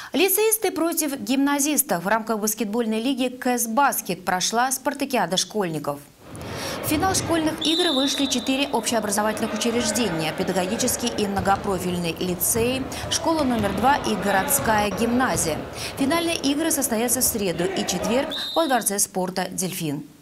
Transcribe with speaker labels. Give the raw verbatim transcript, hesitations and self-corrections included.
Speaker 1: Лицеисты против гимназистов. В рамках баскетбольной лиги «Кэс-Баскет» прошла спартакиада школьников. В финал школьных игр вышли четыре общеобразовательных учреждения: педагогический и многопрофильный лицей, школа номер два и городская гимназия. Финальные игры состоятся в среду и четверг во Дворце спорта «Дельфин».